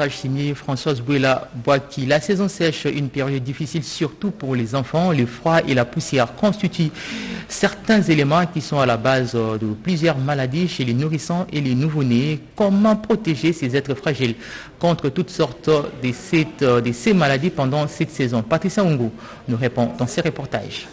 reportage signé Françoise Bouela-Boaki. La saison sèche, une période difficile surtout pour les enfants. Le froid et la poussière constituent certains éléments qui sont à la base de plusieurs maladies chez les nourrissons et les nouveau-nés. Comment protéger ces êtres fragiles contre toutes sortes de ces maladies pendant cette saison? Patricia Ongo nous répond dans ses reportages.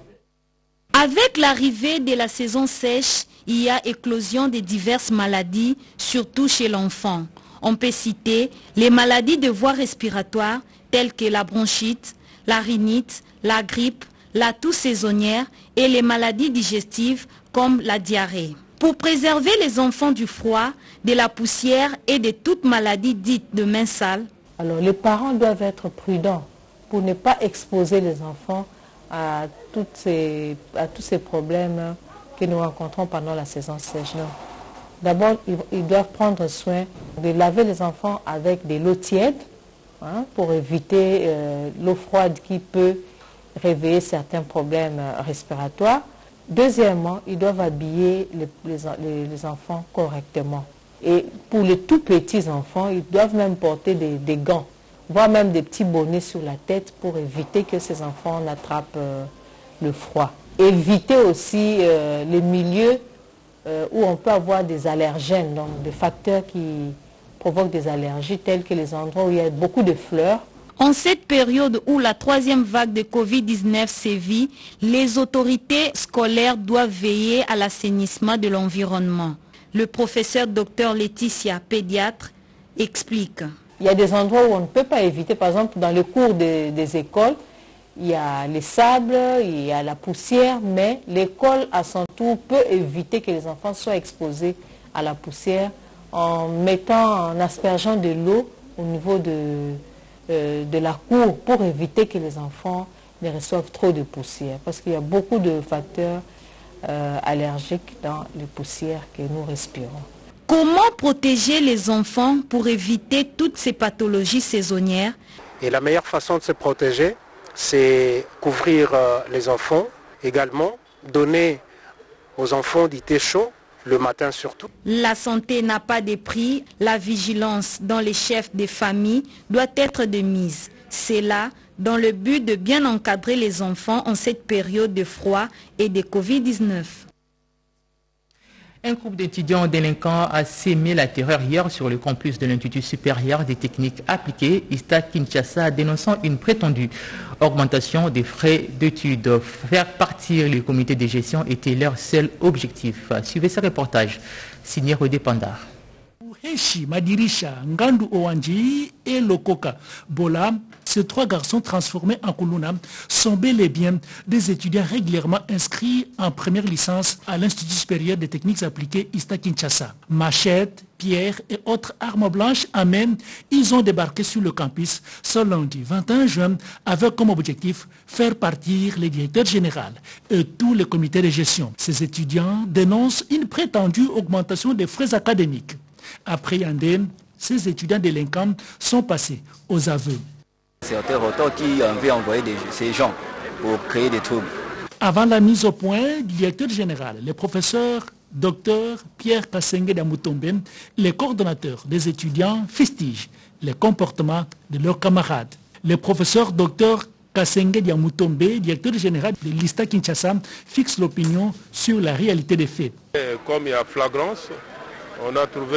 Avec l'arrivée de la saison sèche, il y a éclosion de diverses maladies, surtout chez l'enfant. On peut citer les maladies de voie respiratoire telles que la bronchite, la rhinite, la grippe, la toux saisonnière et les maladies digestives comme la diarrhée. Pour préserver les enfants du froid, de la poussière et de toute maladie dite de main sale, alors les parents doivent être prudents pour ne pas exposer les enfants à tous ces problèmes que nous rencontrons pendant la saison sèche. D'abord, ils doivent prendre soin de laver les enfants avec de l'eau tiède pour éviter l'eau froide qui peut réveiller certains problèmes respiratoires. Deuxièmement, ils doivent habiller les enfants correctement. Et pour les tout petits enfants, ils doivent même porter des gants, voire même des petits bonnets sur la tête pour éviter que ces enfants n'attrapent le froid. Éviter aussi les milieux où on peut avoir des allergènes, donc des facteurs qui provoquent des allergies, tels que les endroits où il y a beaucoup de fleurs. En cette période où la troisième vague de Covid-19 sévit, les autorités scolaires doivent veiller à l'assainissement de l'environnement. Le professeur Dr Laetitia, pédiatre, explique. Il y a des endroits où on ne peut pas éviter, par exemple dans le cours des écoles, il y a les sables, il y a la poussière, mais l'école à son tour peut éviter que les enfants soient exposés à la poussière en aspergeant de l'eau au niveau de la cour pour éviter que les enfants ne reçoivent trop de poussière. Parce qu'il y a beaucoup de facteurs allergiques dans les poussières que nous respirons. Comment protéger les enfants pour éviter toutes ces pathologies saisonnières? Et la meilleure façon de se protéger, c'est couvrir les enfants, également donner aux enfants du thé chaud, le matin surtout. La santé n'a pas de prix, la vigilance dans les chefs des familles doit être de mise. C'est là dans le but de bien encadrer les enfants en cette période de froid et de Covid-19. Un groupe d'étudiants délinquants a sémé la terreur hier sur le campus de l'Institut supérieur des techniques appliquées, ISTA Kinshasa, dénonçant une prétendue augmentation des frais d'études. Faire partir les comités de gestion était leur seul objectif. Suivez ce reportage, signé Rodé Pandar. Heshi, Madirisha, Ngandu Owanji et Lokoka Bola, ces trois garçons transformés en Kuluna, sont bel et bien des étudiants régulièrement inscrits en première licence à l'Institut supérieur des techniques appliquées ISTA Kinshasa. Machettes, pierres et autres armes blanches à main, ils ont débarqué sur le campus ce lundi 21 juin avec comme objectif faire partir les directeurs généraux et tous les comités de gestion. Ces étudiants dénoncent une prétendue augmentation des frais académiques. Appréhendés, ces étudiants délinquants sont passés aux aveux. Certains auteurs qui avaient envoyé ces gens pour créer des troubles. Avant la mise au point du directeur général, le professeur Dr Pierre Kasenge Damutombe, les coordonnateurs des étudiants fustigent les comportements de leurs camarades. Le professeur Dr Kasenge Diamutombe, directeur général de l'ISTA Kinshasa, fixe l'opinion sur la réalité des faits. Comme il y a flagrance, on a trouvé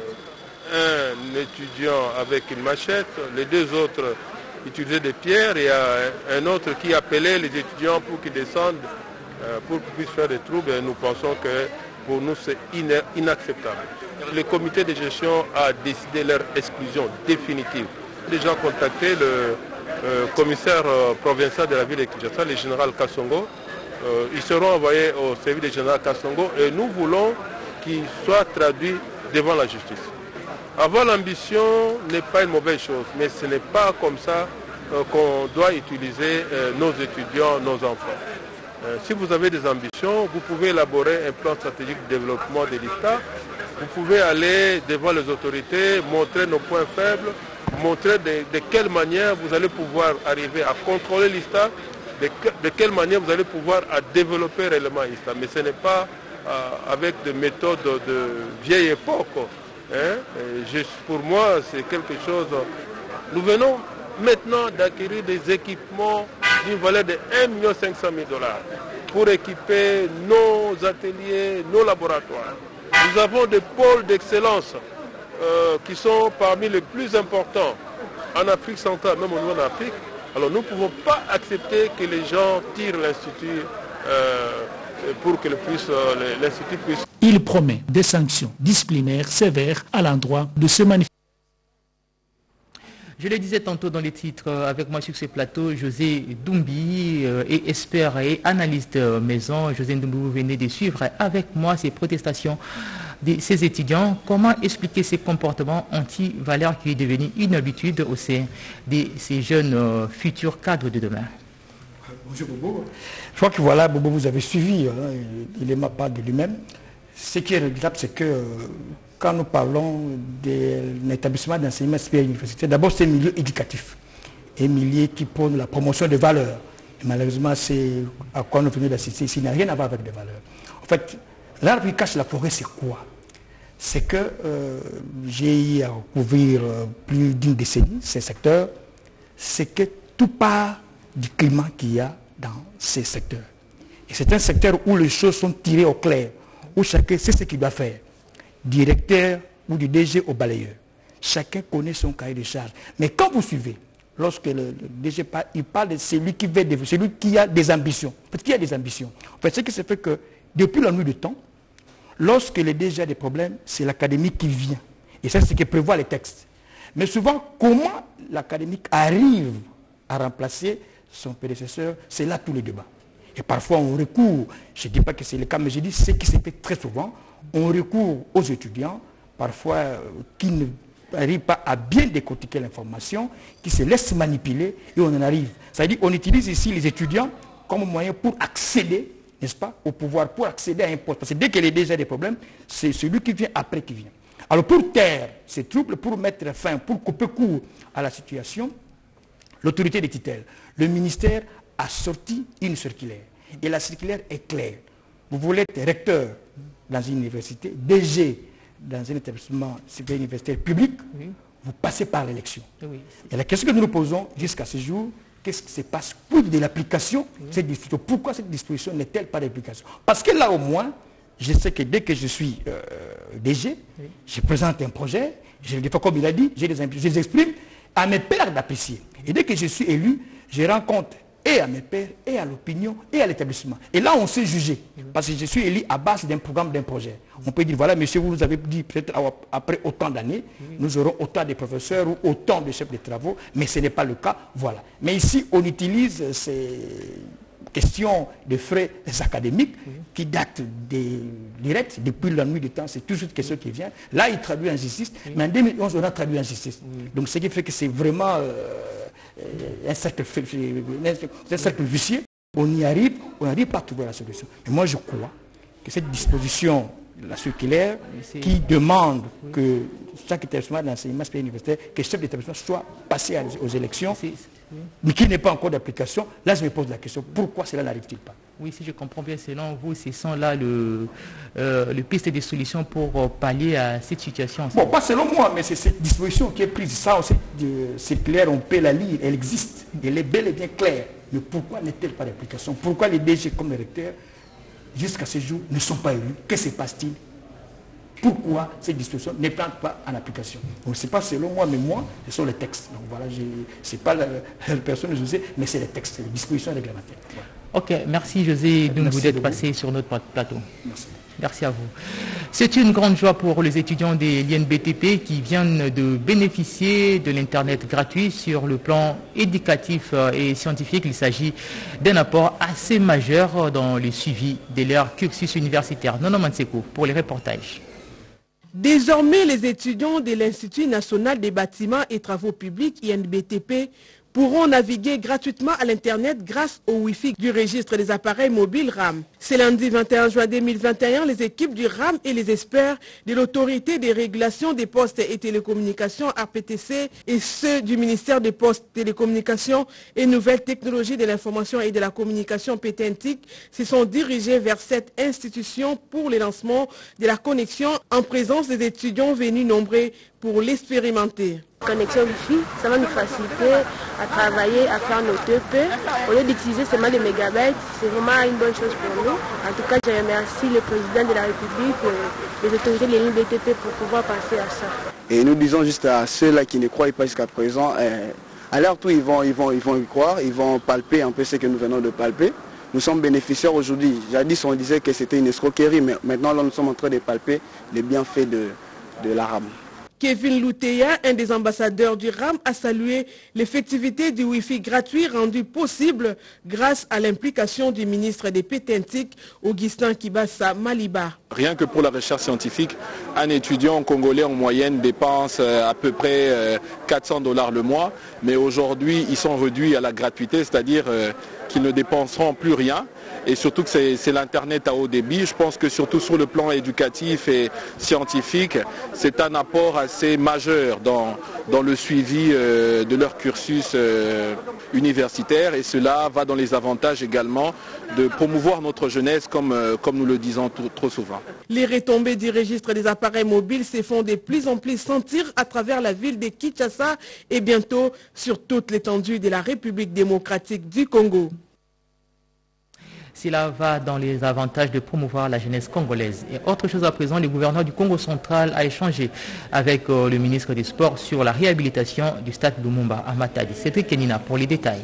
un étudiant avec une machette, les deux autres utilisaient des pierres, et il y a un autre qui appelait les étudiants pour qu'ils descendent, pour qu'ils puissent faire des troubles, et nous pensons que pour nous c'est inacceptable. Le comité de gestion a décidé leur exclusion définitive. Déjà contacté le commissaire provincial de la ville de Kinshasa, le général Kassongo. Ils seront envoyés au service du général Kassongo et nous voulons qu'ils soient traduits devant la justice. Avoir l'ambition n'est pas une mauvaise chose, mais ce n'est pas comme ça qu'on doit utiliser nos étudiants, nos enfants. Si vous avez des ambitions, vous pouvez élaborer un plan stratégique de développement de l'ISTA. Vous pouvez aller devant les autorités, montrer nos points faibles, montrer de quelle manière vous allez pouvoir arriver à contrôler l'ISTA, de quelle manière vous allez pouvoir développer réellement l'ISTA. Mais ce n'est pas avec des méthodes de vieille époque Pour moi, c'est quelque chose... Nous venons maintenant d'acquérir des équipements d'une valeur de 1 500 000 $ pour équiper nos ateliers, nos laboratoires. Nous avons des pôles d'excellence qui sont parmi les plus importants en Afrique centrale, même au niveau d'Afrique. Alors nous ne pouvons pas accepter que les gens tirent l'Institut pour que l'Institut puisse... Il promet des sanctions disciplinaires sévères à l'endroit de ce manifestant. Je le disais tantôt dans les titres, avec moi sur ce plateau, José Doumbi est expert et analyste maison. José Doumbi, vous venez de suivre avec moi ces protestations de ces étudiants. Comment expliquer ces comportements anti-valeurs qui est devenu une habitude au sein de ces jeunes futurs cadres de demain? Bonjour Bobo. Je crois que voilà, Bobo, vous avez suivi, il est ma part de lui-même. Ce qui est regrettable, c'est que quand nous parlons d'un établissement d'enseignement supérieur universitaire, d'abord c'est un milieu éducatif, un milieu qui prône la promotion des valeurs. Et malheureusement, c'est à quoi nous venons d'assister ici, n'a rien à voir avec des valeurs. En fait, l'arbre qui cache la forêt, c'est quoi? C'est que j'ai eu à couvrir plus d'une décennie ces secteurs, c'est que tout part du climat qu'il y a dans ces secteurs. Et c'est un secteur où les choses sont tirées au clair, où chacun sait ce qu'il doit faire. Directeur ou du DG au balayeur. Chacun connaît son cahier de charge. Mais quand vous suivez, lorsque le DG parle, il parle de celui qui veut développer, celui qui a des ambitions. Parce qu'il y a des ambitions. En fait, ce qui se fait que depuis la nuit du temps, lorsque le DG a des problèmes, c'est l'académique qui vient. Et ça, c'est ce que prévoit les textes. Mais souvent, comment l'académique arrive à remplacer son prédécesseur, c'est là tous les débats. Et parfois, on recourt, je ne dis pas que c'est le cas, mais je dis ce qui se fait très souvent, on recourt aux étudiants, parfois qui n'arrivent pas à bien décortiquer l'information, qui se laissent manipuler et on en arrive. C'est-à-dire qu'on utilise ici les étudiants comme moyen pour accéder, n'est-ce pas, au pouvoir, pour accéder à un poste. Parce que dès qu'il y a déjà des problèmes, c'est celui qui vient après qui vient. Alors pour taire ces troubles, pour mettre fin, pour couper court à la situation, l'autorité des tutelles, le ministère a sorti une circulaire. Et la circulaire est claire. Vous voulez être recteur dans une université, DG dans un établissement supérieur universitaire public, oui. Vous passez par l'élection. Oui. Et la question que nous nous posons jusqu'à ce jour, qu'est-ce qui se passe pour de l'application de cette disposition? Pourquoi cette disposition n'est-elle pas d'application? Parce que là au moins, je sais que dès que je suis DG, oui. Je présente un projet, je le défends comme il a dit, je les exprime à mes pairs d'apprécier. Et dès que je suis élu, je rends compte et à mes pairs, et à l'opinion, et à l'établissement. Et là, on sait juger. Parce que je suis élu à base d'un programme, d'un projet. On peut dire, voilà, monsieur, vous nous avez dit, peut-être après autant d'années, nous aurons autant de professeurs ou autant de chefs de travaux, mais ce n'est pas le cas. Voilà. Mais ici, on utilise ces questions de frais académiques qui datent direct depuis la nuit du temps. C'est toujours une question qui vient. Là, il traduit en justice, mais en 2011, on a traduit en justice. Donc, ce qui fait que c'est vraiment... un cercle vicieux, on y arrive, on n'arrive pas à trouver la solution. Mais moi je crois que cette disposition, la circulaire, qui demande que chaque établissement d'enseignement supérieur universitaire, que chef d'établissement soit passé aux élections, mais qui n'est pas encore d'application, là je me pose la question, pourquoi cela n'arrive-t-il pas? Oui, si je comprends bien, selon vous, ce sont là le piste des solutions pour pallier à cette situation. Bon, pas selon moi, mais c'est cette disposition qui est prise. Ça, c'est clair, on peut la lire, elle existe, elle est bel et bien claire. Mais pourquoi n'est-elle pas d'application? Pourquoi les DG comme les recteurs, jusqu'à ce jour, ne sont pas élus? Que se passe-t-il? Pourquoi cette disposition n'est pas en application? Donc, ce n'est pas selon moi, mais moi, ce sont les textes. Donc voilà, ce n'est pas la personne que je sais, mais c'est les textes, les dispositions réglementaires. Voilà. Ok, merci José Doumbi d'être passé sur notre plateau. Merci. Merci à vous. C'est une grande joie pour les étudiants de l'INBTP qui viennent de bénéficier de l'Internet gratuit sur le plan éducatif et scientifique. Il s'agit d'un apport assez majeur dans le suivi de leur cursus universitaire. Nono Manseko pour les reportages. Désormais, les étudiants de l'Institut national des bâtiments et travaux publics, INBTP, pourront naviguer gratuitement à l'Internet grâce au Wi-Fi du registre des appareils mobiles RAM. Ce lundi 21 juin 2021, les équipes du RAM et les experts de l'Autorité des régulations des postes et télécommunications RPTC et ceux du ministère des Postes, Télécommunications et Nouvelles Technologies de l'Information et de la Communication PTNTIC se sont dirigés vers cette institution pour le lancement de la connexion en présence des étudiants venus nombreux pour l'expérimenter. Connexion Wi-Fi, ça va nous faciliter à travailler, à faire nos TP. Au lieu d'utiliser seulement des mégabytes, c'est vraiment une bonne chose pour nous. En tout cas, je remercie le président de la République, les autorités de lignes BTP pour pouvoir passer à ça. Et nous disons juste à ceux-là qui ne croient pas jusqu'à présent, à l'heure où ils vont y croire, ils vont palper un peu ce que nous venons de palper. Nous sommes bénéficiaires aujourd'hui. Jadis, on disait que c'était une escroquerie, mais maintenant, là, nous sommes en train de palper les bienfaits de la RAM. Kevin Louteya, un des ambassadeurs du RAM, a salué l'effectivité du Wi-Fi gratuit rendu possible grâce à l'implication du ministre des PTNTIC, Augustin Kibassa Maliba. Rien que pour la recherche scientifique, un étudiant congolais en moyenne dépense à peu près $400 le mois, mais aujourd'hui ils sont réduits à la gratuité, c'est-à-dire qu'ils ne dépenseront plus rien. Et surtout que c'est l'Internet à haut débit. Je pense que surtout sur le plan éducatif et scientifique, c'est un apport assez majeur dans le suivi de leur cursus universitaire. Et cela va dans les avantages également de promouvoir notre jeunesse comme nous le disons trop souvent. Les retombées du registre des appareils mobiles se font de plus en plus sentir à travers la ville de Kinshasa et bientôt sur toute l'étendue de la République démocratique du Congo. Cela va dans les avantages de promouvoir la jeunesse congolaise. Et autre chose à présent, le gouverneur du Congo central a échangé avec le ministre des Sports sur la réhabilitation du stade Lumumba à Matadi. Cédric Kenina pour les détails.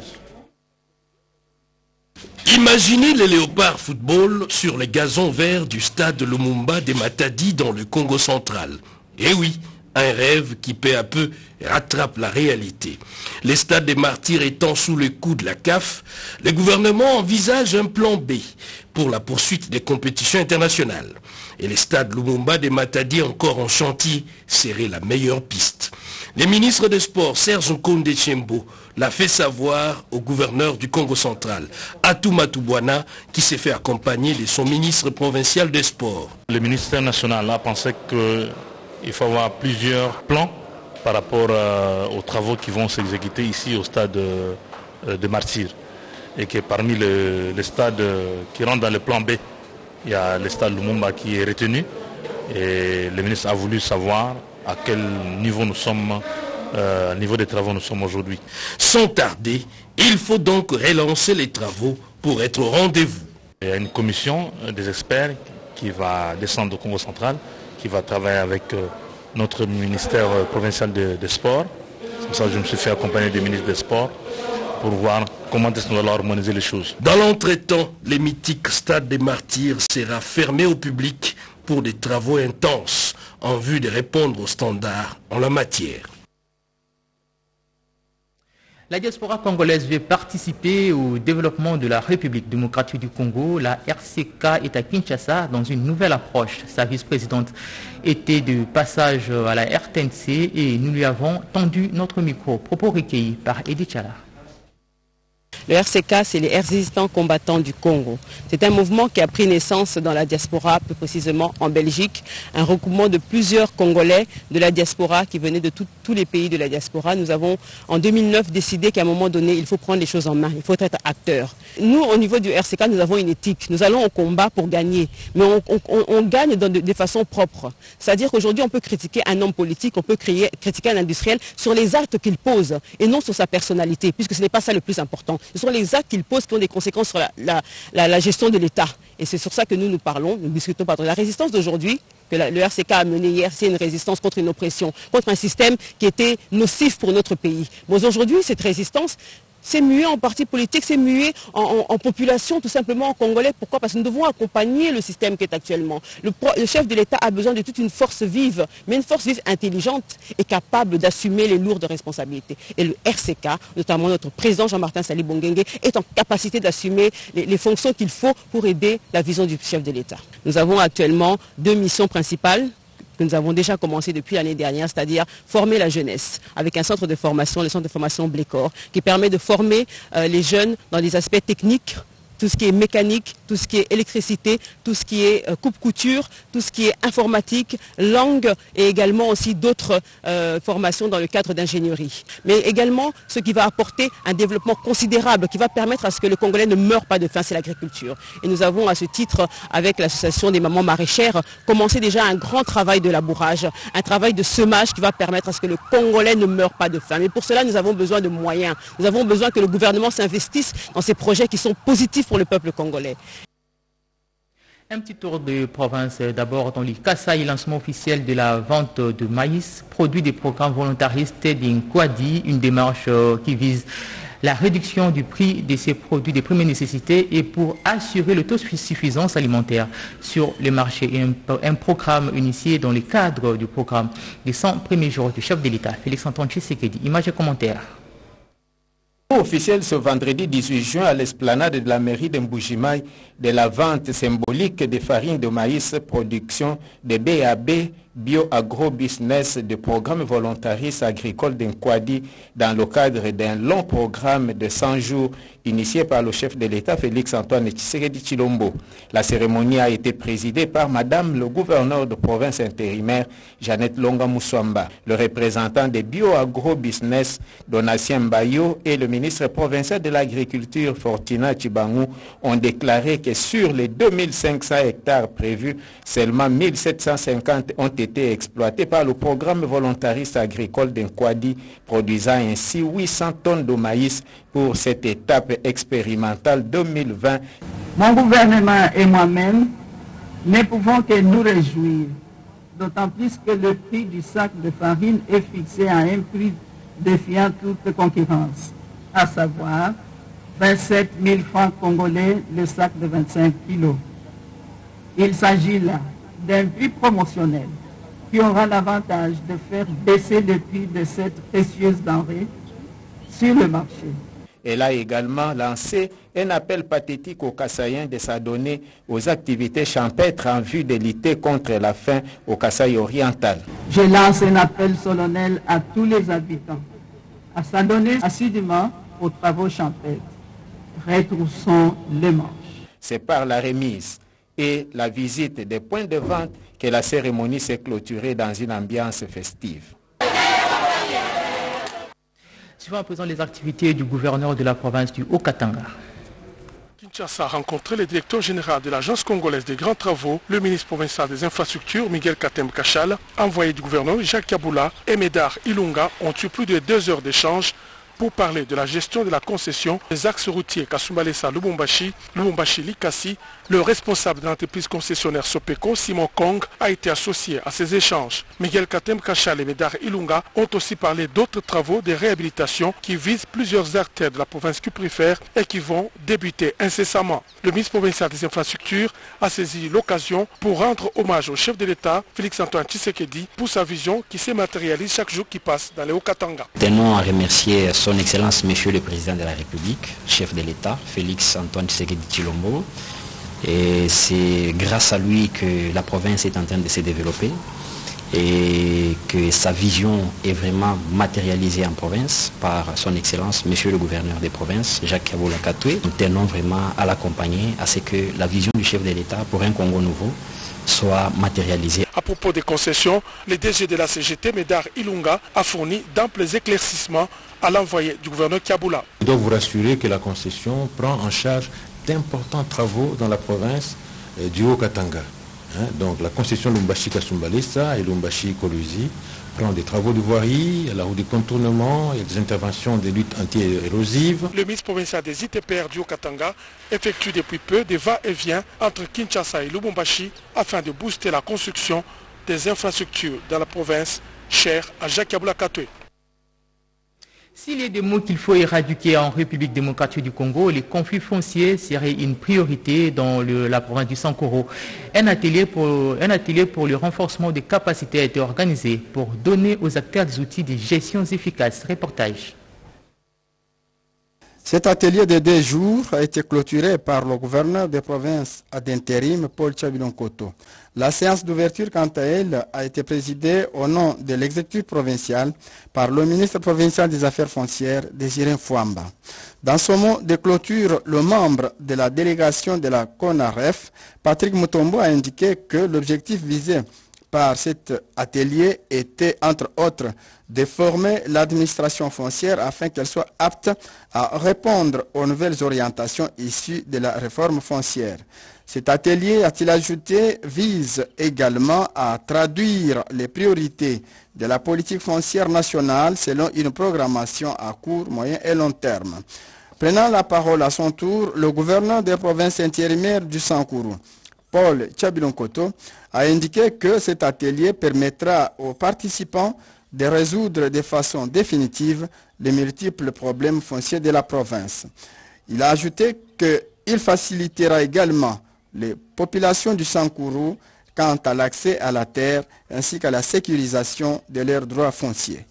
Imaginez les léopards football sur les gazons verts du stade Lumumba de Matadi dans le Congo central. Eh oui, un rêve qui peu à peu rattrape la réalité. Les stades des martyrs étant sous le coup de la CAF, le gouvernement envisage un plan B pour la poursuite des compétitions internationales. Et les stades Lumumba de Matadi encore en chantier serait la meilleure piste. Le ministre des Sports, Serge Nkonde Tshembo, l'a fait savoir au gouverneur du Congo central, Atou Matubwana, qui s'est fait accompagner de son ministre provincial des Sports. Le ministère national a pensé qu'il faut avoir plusieurs plans par rapport aux travaux qui vont s'exécuter ici au stade de Martyrs. Et que parmi les stades qui rentrent dans le plan B, il y a le stade Lumumba qui est retenu. Et le ministre a voulu savoir à quel niveau nous sommes, niveau des travaux nous sommes aujourd'hui. Sans tarder, il faut donc relancer les travaux pour être au rendez-vous. Il y a une commission des experts qui va descendre au Congo central, qui va travailler avec notre ministère provincial des Sports. C'est pour ça que je me suis fait accompagner du ministre des Sports pour voir comment est-ce qu'on va harmoniser les choses. Dans l'entretemps, le mythique stade des Martyrs sera fermé au public pour des travaux intenses en vue de répondre aux standards en la matière. La diaspora congolaise veut participer au développement de la République démocratique du Congo. La RCK est à Kinshasa dans une nouvelle approche. Sa vice-présidente était de passage à la RTNC et nous lui avons tendu notre micro. Propos recueillis par Edith Chala. Le RCK, c'est les résistants combattants du Congo. C'est un mouvement qui a pris naissance dans la diaspora, plus précisément en Belgique. Un regroupement de plusieurs Congolais de la diaspora qui venaient de tous les pays de la diaspora. Nous avons en 2009 décidé qu'à un moment donné, il faut prendre les choses en main, il faut être acteur. Nous, au niveau du RCK, nous avons une éthique. Nous allons au combat pour gagner, mais on gagne de façon propre. C'est-à-dire qu'aujourd'hui, on peut critiquer un homme politique, on peut critiquer un industriel sur les actes qu'il pose et non sur sa personnalité, puisque ce n'est pas ça le plus important. Ce sont les actes qu'il pose qui ont des conséquences sur la gestion de l'État. Et c'est sur ça que nous parlons, nous discutons pas. La résistance d'aujourd'hui, que le RCK a menée hier, c'est une résistance contre une oppression, contre un système qui était nocif pour notre pays. Mais aujourd'hui, cette résistance s'est muée en parti politique, s'est muée en population, tout simplement en Congolais. Pourquoi? Parce que nous devons accompagner le système qui est actuellement. Le chef de l'État a besoin de toute une force vive, mais une force vive intelligente et capable d'assumer les lourdes responsabilités. Et le RCK, notamment notre président Jean-Martin Sali Bongengue, est en capacité d'assumer les fonctions qu'il faut pour aider la vision du chef de l'État. Nous avons actuellement 2 missions principales que nous avons déjà commencé depuis l'année dernière, c'est-à-dire former la jeunesse avec un centre de formation, le centre de formation Blécor, qui permet de former les jeunes dans des aspects techniques, tout ce qui est mécanique, tout ce qui est électricité, tout ce qui est coupe-couture, tout ce qui est informatique, langue et également aussi d'autres formations dans le cadre d'ingénierie. Mais également ce qui va apporter un développement considérable, qui va permettre à ce que le Congolais ne meure pas de faim, c'est l'agriculture. Et nous avons à ce titre, avec l'association des mamans maraîchères, commencé déjà un grand travail de labourage, un travail de semage qui va permettre à ce que le Congolais ne meure pas de faim. Mais pour cela, nous avons besoin de moyens. Nous avons besoin que le gouvernement s'investisse dans ces projets qui sont positifs pour le peuple congolais. Un petit tour de province d'abord dans le Kasaï, lancement officiel de la vente de maïs, produit des programmes volontaristes d'Inkwadi, une démarche qui vise la réduction du prix de ces produits de première nécessité et pour assurer l'autosuffisance alimentaire sur le marché. Un programme initié dans le cadre du programme des 100 premiers jours du chef de l'État, Félix-Antoine Tshisekedi. Images et commentaires. Officiel ce vendredi 18 juin à l'esplanade de la mairie de Mbujimaï de la vente symbolique des farines de maïs, production de BAB, bio-agro-business de programme volontariste agricole d'Inkwadi dans le cadre d'un long programme de 100 jours initié par le chef de l'État Félix-Antoine Tshisekedi Tshilombo. La cérémonie a été présidée par Madame le gouverneur de province intérimaire Jeannette Longa Moussouamba. Le représentant des bio-agro-business Donatien Mbayo et le ministre provincial de l'agriculture Fortina Tshibangou ont déclaré que sur les 2500 hectares prévus, seulement 1750 ont été exploités par le programme volontariste agricole d'Inkwadi, produisant ainsi 800 tonnes de maïs pour cette étape expérimentale 2020. Mon gouvernement et moi-même ne pouvons que nous réjouir, d'autant plus que le prix du sac de farine est fixé à un prix défiant toute concurrence, à savoir 27 000 francs congolais le sac de 25 kilos. Il s'agit là d'un prix promotionnel qui aura l'avantage de faire baisser le prix de cette précieuse denrée sur le marché. Elle a également lancé un appel pathétique aux Kassaïens de s'adonner aux activités champêtres en vue de lutter contre la faim au Kasaï oriental. Je lance un appel solennel à tous les habitants à s'adonner assidûment aux travaux champêtres. Retroussons les manches. C'est par la remise et la visite des points de vente que la cérémonie s'est clôturée dans une ambiance festive. Suivons à présent les activités du gouverneur de la province du Haut-Katanga. Kinshasa a rencontré le directeur général de l'Agence congolaise des grands travaux, le ministre provincial des infrastructures, Miguel Katem Kachal, envoyé du gouverneur Jacques Kaboula et Médard Ilunga ont eu plus de 2 heures d'échange pour parler de la gestion de la concession des axes routiers Kasumbalesa-Lubumbashi, Lubumbashi-Likasi. Le responsable de l'entreprise concessionnaire Sopeco, Simon Kong, a été associé à ces échanges. Miguel Katem Kachal et Médard Ilunga ont aussi parlé d'autres travaux de réhabilitation qui visent plusieurs artères de la province cuprifère et qui vont débuter incessamment. Le ministre provincial des infrastructures a saisi l'occasion pour rendre hommage au chef de l'État, Félix-Antoine Tshisekedi, pour sa vision qui se matérialise chaque jour qui passe dans le Haut-Katanga. Tenons à remercier son Excellence, Monsieur le Président de la République, chef de l'État, Félix-Antoine Tshisekedi Tshilombo. Et c'est grâce à lui que la province est en train de se développer et que sa vision est vraiment matérialisée en province par son Excellence, Monsieur le Gouverneur des provinces, Jacques Kaboula Katoué. Nous tenons vraiment à l'accompagner à ce que la vision du chef de l'État pour un Congo nouveau soit matérialisée. À propos des concessions, le DG de la CGT, Médard Ilunga, a fourni d'amples éclaircissements à l'envoyé du gouverneur Kaboula. Je dois vous rassurer que la concession prend en charge d'importants travaux dans la province du Haut-Katanga. Donc la concession Lumbashi-Kasumbalesa et Lumbashi-Kolusi prend des travaux de voirie, la route de contournement et des interventions de lutte anti-érosive. Le ministre provincial des ITPR du Haut-Katanga effectue depuis peu des va-et-vient entre Kinshasa et Lubumbashi afin de booster la construction des infrastructures dans la province chère à Jacques Kaboula Katoué. S'il y a des mots qu'il faut éradiquer en République démocratique du Congo, les conflits fonciers seraient une priorité dans la province du Sankoro. Un atelier pour le renforcement des capacités a été organisé pour donner aux acteurs des outils de gestion efficaces. Reportage. Cet atelier de 2 jours a été clôturé par le gouverneur de province d'intérim, Paul Tchabilonkoto. La séance d'ouverture, quant à elle, a été présidée au nom de l'exécutif provincial par le ministre provincial des Affaires foncières, Désiré Fouamba. Dans son mot de clôture, le membre de la délégation de la CONAREF, Patrick Mutombo, a indiqué que l'objectif visé par cet atelier était, entre autres, de former l'administration foncière afin qu'elle soit apte à répondre aux nouvelles orientations issues de la réforme foncière. Cet atelier, a-t-il ajouté, vise également à traduire les priorités de la politique foncière nationale selon une programmation à court, moyen et long terme. Prenant la parole à son tour, le gouverneur des provinces intérimaires du Sankourou, Paul Tchabilonkoto, a indiqué que cet atelier permettra aux participants de résoudre de façon définitive les multiples problèmes fonciers de la province. Il a ajouté qu'il facilitera également les populations du Sankourou quant à l'accès à la terre ainsi qu'à la sécurisation de leurs droits fonciers.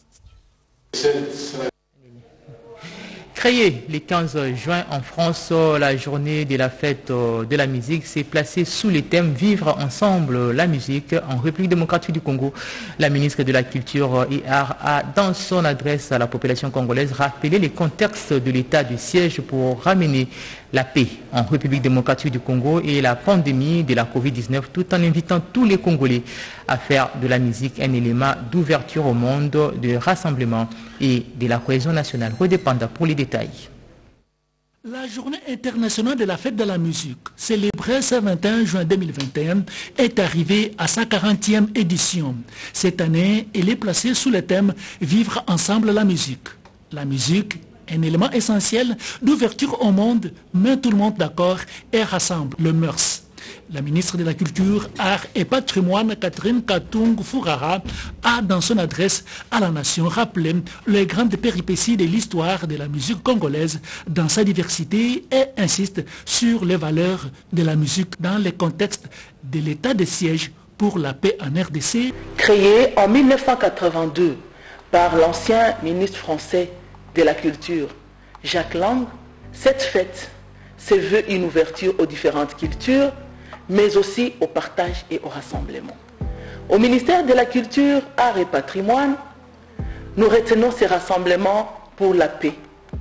Créée le 15 juin en France, la journée de la fête de la musique s'est placée sous le thème « Vivre ensemble la musique » en République démocratique du Congo. La ministre de la Culture et Arts a, dans son adresse à la population congolaise, rappelé le contexte de l'état de siège pour ramener la paix en République démocratique du Congo et la pandémie de la Covid-19, tout en invitant tous les Congolais à faire de la musique un élément d'ouverture au monde, de rassemblement et de la cohésion nationale. Redépendant pour les détails. La journée internationale de la fête de la musique, célébrée ce 21 juin 2021, est arrivée à sa 40e édition. Cette année, elle est placée sous le thème « Vivre ensemble la musique ». La musique, un élément essentiel d'ouverture au monde, met tout le monde d'accord et rassemble le mœurs. La ministre de la Culture, Arts et Patrimoine, Catherine Katung Fourara, a dans son adresse à la nation rappelé les grandes péripéties de l'histoire de la musique congolaise dans sa diversité et insiste sur les valeurs de la musique dans le contexte de l'état de siège pour la paix en RDC. Créée en 1982 par l'ancien ministre français de la Culture, Jacques Lang, cette fête se veut une ouverture aux différentes cultures, mais aussi au partage et au rassemblement. Au ministère de la Culture, Arts et Patrimoine, nous retenons ces rassemblements pour la paix,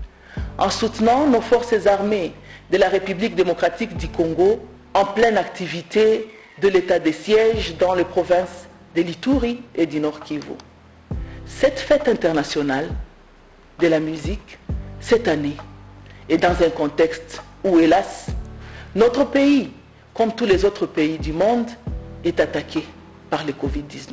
en soutenant nos forces armées de la République démocratique du Congo en pleine activité de l'état de siège dans les provinces de l'Ituri et du Nord Kivu. Cette fête internationale de la musique, cette année, est dans un contexte où, hélas, notre pays, comme tous les autres pays du monde, est attaqué par le Covid-19.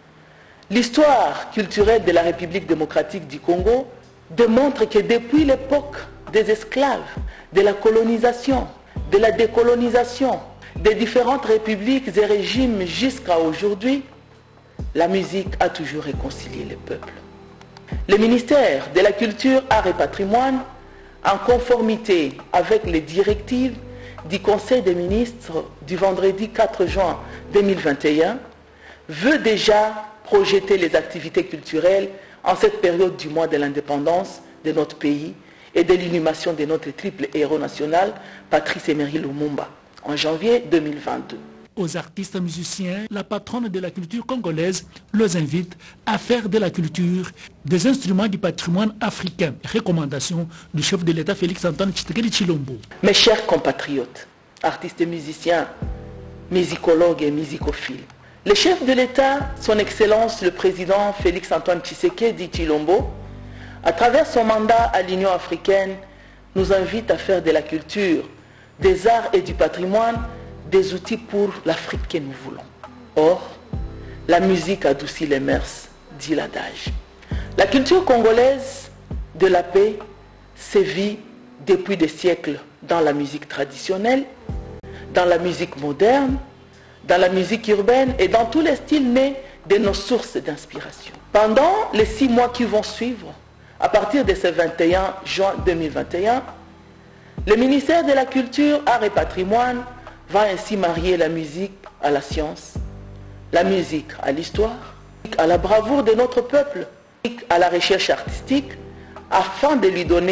L'histoire culturelle de la République démocratique du Congo démontre que depuis l'époque des esclaves, de la colonisation, de la décolonisation, des différentes républiques et régimes jusqu'à aujourd'hui, la musique a toujours réconcilié les peuples. Le ministère de la Culture, Arts et Patrimoine, en conformité avec les directives du Conseil des ministres du vendredi 4 juin 2021, veut déjà projeter les activités culturelles en cette période du mois de l'indépendance de notre pays et de l'inhumation de notre triple héros national, Patrice Emery Lumumba, en janvier 2022. Aux artistes musiciens, la patronne de la culture congolaise les invite à faire de la culture des instruments du patrimoine africain. Recommandation du chef de l'État Félix-Antoine Tshisekedi Tshilombo. Mes chers compatriotes, artistes et musiciens, musicologues et musicophiles, le chef de l'État, son Excellence le Président Félix-Antoine Tshisekedi Tshilombo, à travers son mandat à l'Union africaine, nous invite à faire de la culture, des arts et du patrimoine des outils pour l'Afrique que nous voulons. Or, la musique adoucit les mœurs, dit l'adage. La culture congolaise de la paix sévit depuis des siècles dans la musique traditionnelle, dans la musique moderne, dans la musique urbaine et dans tous les styles nés de nos sources d'inspiration. Pendant les 6 mois qui vont suivre, à partir de ce 21 juin 2021, le ministère de la Culture, Arts et Patrimoine va ainsi marier la musique à la science, la musique à l'histoire, à la bravoure de notre peuple, à la recherche artistique, afin de lui donner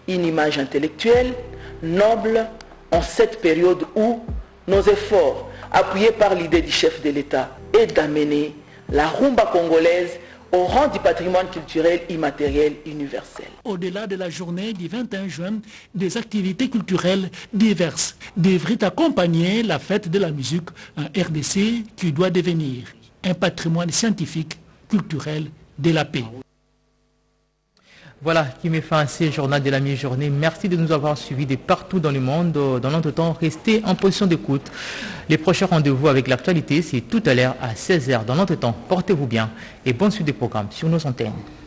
une image intellectuelle noble en cette période où nos efforts, appuyés par l'idée du chef de l'État, est d'amener la rumba congolaise au rang du patrimoine culturel immatériel universel. Au-delà de la journée du 21 juin, des activités culturelles diverses devraient accompagner la fête de la musique en RDC qui doit devenir un patrimoine scientifique, culturel de la paix. Voilà qui met fin à ce journal de la mi-journée. Merci de nous avoir suivis de partout dans le monde. Dans l'entretemps, restez en position d'écoute. Les prochains rendez-vous avec l'actualité, c'est tout à l'heure à 16h. Dans l'entretemps, portez-vous bien et bonne suite des programmes sur nos antennes.